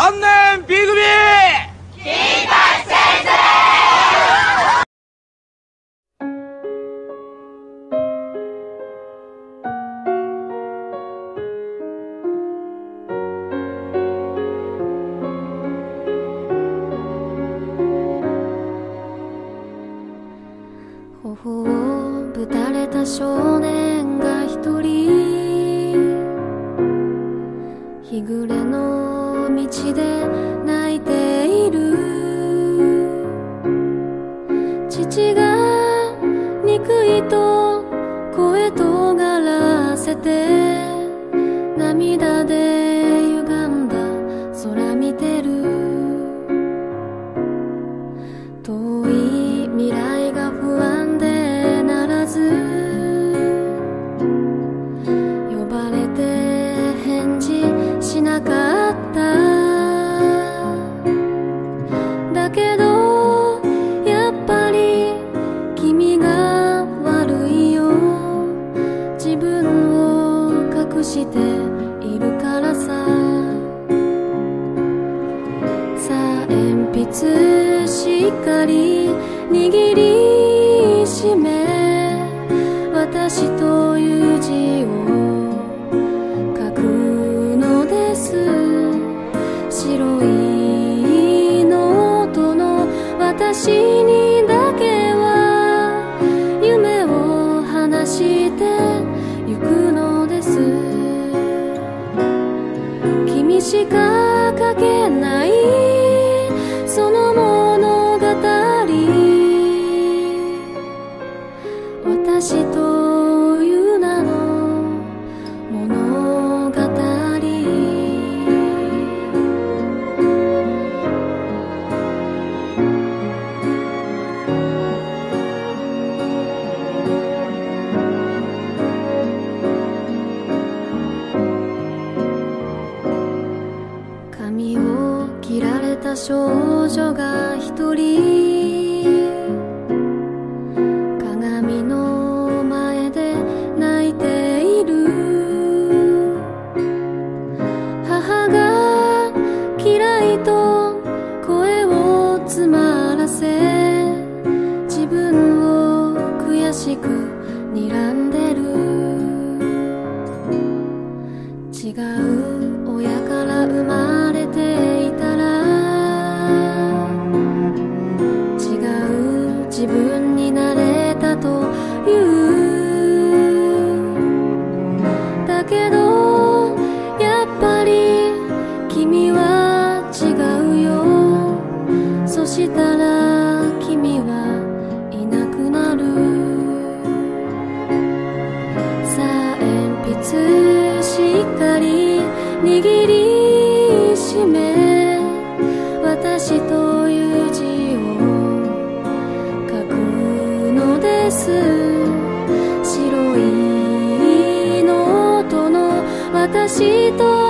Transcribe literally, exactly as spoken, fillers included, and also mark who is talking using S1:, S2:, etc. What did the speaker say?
S1: さんねん B 組金八先生。
S2: 頬をぶたれた少年が一人、日暮れの道で泣いている。父が憎いと声尖らせて、涙で歪んだ空見てる。遠い未来が不安でならず、呼ばれて返事しなかった。だけどやっぱり君が悪いよ。自分を隠しているからさ。さあ鉛筆しっかり握りしめ、私という字を書くのです。白いノートの私にだけは夢を話してゆくのです。君しか書けないその物語、私という名の物語。髪を切られた少女が一人、鏡の前で泣いている。母が嫌いと声を詰まらせ、自分を悔しく睨んでる。違う親から生まれていたら、違う自分になれたという。だけどやっぱり君は違うよ。そしたら君はいなくなる。さあ鉛筆しっかり握りしめ、私という字を書くのです。白いノートの私と